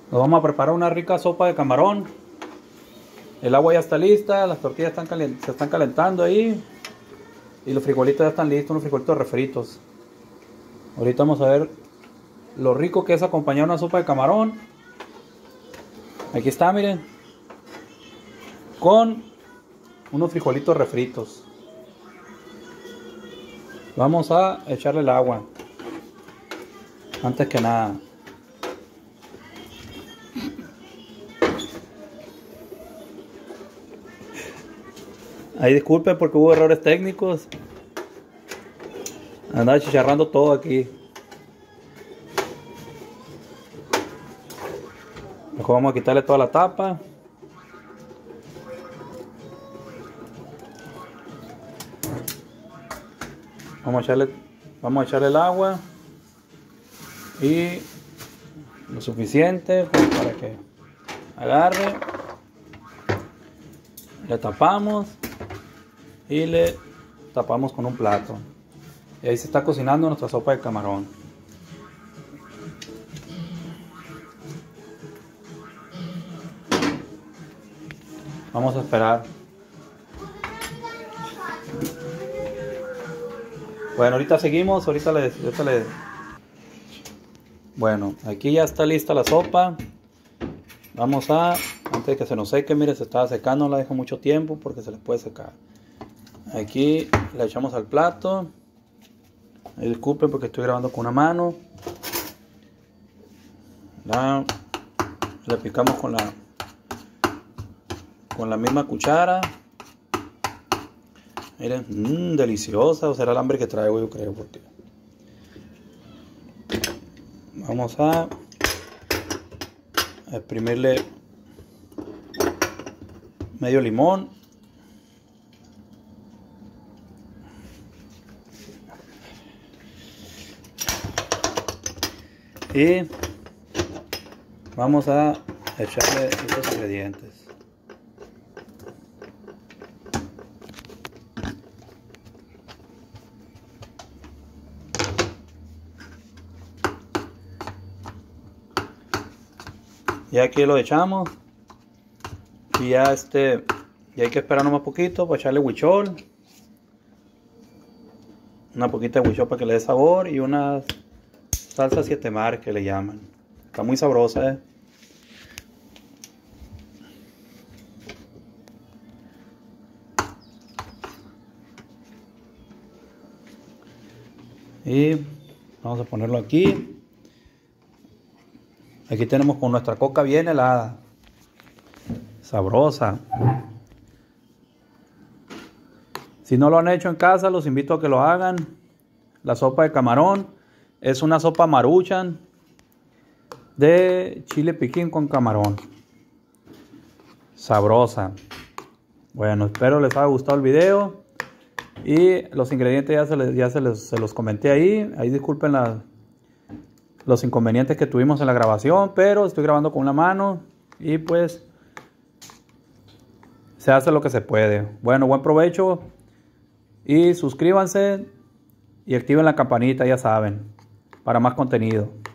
Nos vamos a preparar una rica sopa de camarón. El agua ya está lista, las tortillas se están calentando ahí. Y los frijolitos ya están listos, unos frijolitos refritos. Ahorita vamos a ver lo rico que es acompañar una sopa de camarón. Aquí está, miren. Con unos frijolitos refritos. Vamos a echarle el agua. Antes que nada. Ahí disculpen porque hubo errores técnicos. Andaba chicharrando todo aquí. Mejor vamos a quitarle toda la tapa. Vamos a echarle el agua. Y lo suficiente para que agarre. Le tapamos. Y le tapamos con un plato. Y ahí se está cocinando nuestra sopa de camarón. Vamos a esperar. Bueno, ahorita seguimos. Bueno, aquí ya está lista la sopa. Vamos a, antes de que se nos seque, mire, se estaba secando, no la dejo mucho tiempo porque se les puede secar. Aquí la echamos al plato. Disculpen porque estoy grabando con una mano. Le picamos con la misma cuchara. Miren, deliciosa. O será el hambre que traigo, yo creo, porque vamos a exprimirle medio limón. Y vamos a echarle estos ingredientes. Ya aquí lo echamos. Y ya ya hay que esperar nomás poquito para echarle huichol. Una poquita de huichol para que le dé sabor y una salsa 7 mar que le llaman. Está muy sabrosa, Y vamos a ponerlo aquí. Aquí tenemos con nuestra coca bien helada. Sabrosa. Si no lo han hecho en casa, los invito a que lo hagan. La sopa de camarón es una sopa Maruchan de chile piquín con camarón. Sabrosa. Bueno, espero les haya gustado el video. Y los ingredientes ya se los comenté ahí. Ahí disculpen los inconvenientes que tuvimos en la grabación, pero estoy grabando con una mano y pues se hace lo que se puede. Bueno, buen provecho y suscríbanse y activen la campanita, ya saben, para más contenido.